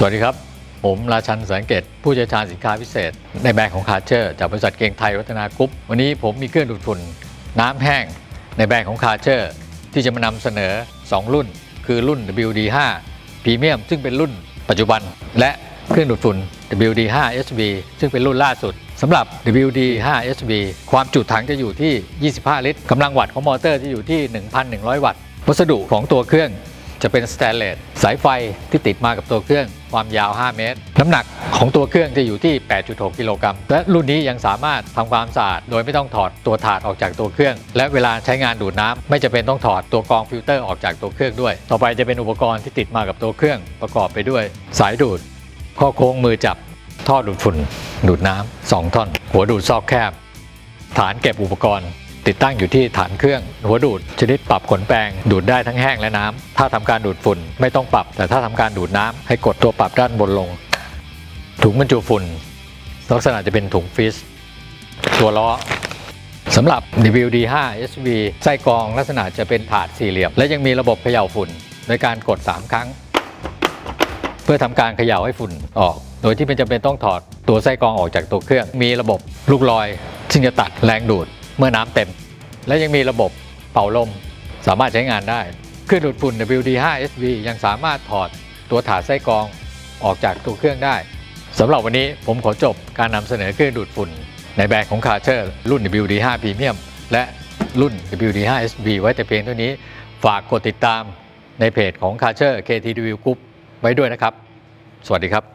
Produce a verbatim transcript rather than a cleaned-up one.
วัสดีครับผมราชันแสงเกตผู้เชี่ยวชาญสินค้าพิเศษในแบรนด์ของคาร์เชอร์จากบริษัทเกงไทยวัฒนากรุ๊ปวันนี้ผมมีเครื่องดูดฝุ่นน้ำแห้งในแบรนด์ของคาร์เชอร์ที่จะมานำเสนอสองรุ่นคือรุ่น ดับเบิลยู ดี ไฟว์ Premium ซึ่งเป็นรุ่นปัจจุบันและเครื่องดูดฝุ่น ดับเบิลยู ดี ไฟว์ เอส วี ซึ่งเป็นรุ่นล่าสุดสำหรับ ดับเบิลยู ดี ไฟว์ เอส วี ความจุถังจะอยู่ที่ ยี่สิบห้า ลิตรกำลังวัตต์ของมอเตอร์จะอยู่ที่ หนึ่งพันหนึ่งร้อย วัตต์วัสดุของตัวเครื่องจะเป็นสแตนเลสสายไฟที่ติดมากับตัวเครื่องความยาวห้าเมตรน้ำหนักของตัวเครื่องจะอยู่ที่ แปดจุดหก กิโลกรัมและรุ่นนี้ยังสามารถทำความสะอาดโดยไม่ต้องถอดตัวถาดออกจากตัวเครื่องและเวลาใช้งานดูดน้ำไม่จำเป็นต้องถอดตัวกรองฟิลเตอร์ออกจากตัวเครื่องด้วยต่อไปจะเป็นอุปกรณ์ที่ติดมากับตัวเครื่องประกอบไปด้วยสายดูดข้อโค้งมือจับท่อดูดฝุ่นดูดน้ำสองท่อนหัวดูดซอกแคบฐานเก็บอุปกรณ์ติดตั้งอยู่ที่ฐานเครื่องหัวดูดชนิดปรับขนแปรงดูดได้ทั้งแห้งและน้ำถ้าทำการดูดฝุ่นไม่ต้องปรับแต่ถ้าทำการดูดน้ำให้กดตัวปรับด้านบนลงถุงบรรจุฝุ่นลักษณะจะเป็นถุงฟิสตัวล้อสำหรับ ดับเบิลยู ดี ไฟว์ เอส วี ไส้กรองลักษณะจะเป็นถาดสี่เหลี่ยมและยังมีระบบเขย่าฝุ่นโดยการกดสามครั้งเพื่อทำการเขย่าให้ฝุ่นออกโดยที่ไม่จำเป็นต้องถอดตัวไส้กรองออกจากตัวเครื่องมีระบบลูกลอยซึ่งจะตัดแรงดูดเมื่อน้ำเต็มและยังมีระบบเป่าลมสามารถใช้งานได้เครื่องดูดฝุ่น ดับเบิลยู ดี ไฟว์ เอส วี ยังสามารถถอดตัวถาดไส้กรองออกจากตัวเครื่องได้สำหรับวันนี้ผมขอจบการนำเสนอเครื่องดูดฝุ่นในแบรนด์ของคาร์เชอร์รุ่น ดับเบิลยู ดี ไฟว์ Premium และรุ่น ดับเบิลยู ดี ไฟว์ เอส วี ไว้แต่เพียงเท่านี้ฝากกดติดตามในเพจของคาร์เชอร์ เค ที ดับเบิลยู Group ไว้ด้วยนะครับสวัสดีครับ